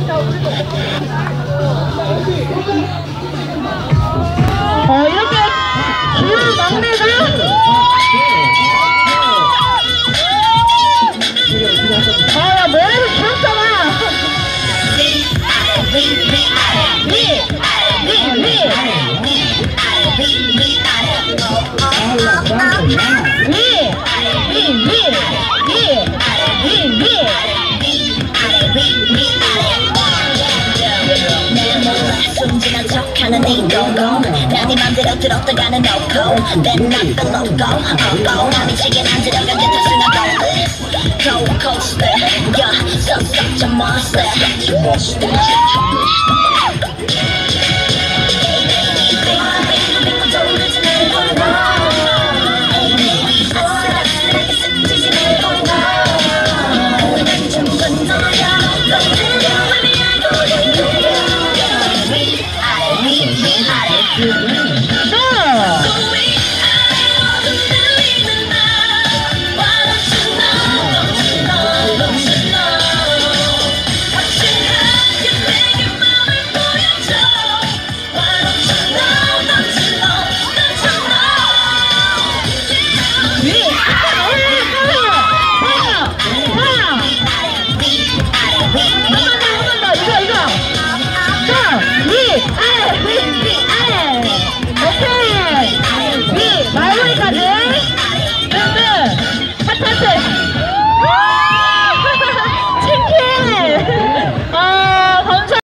이렇게 귀여운 막내가 야 머리도 귀엽잖아. 순진한 척하는 네 고고 난네 맘대로 들었다가는 놓고 맨날 끌어고 난 미치게 만들어간 듯 탔으나 롤러코스터 야 such a monster 이거 자, 위, 아래, 위, 위.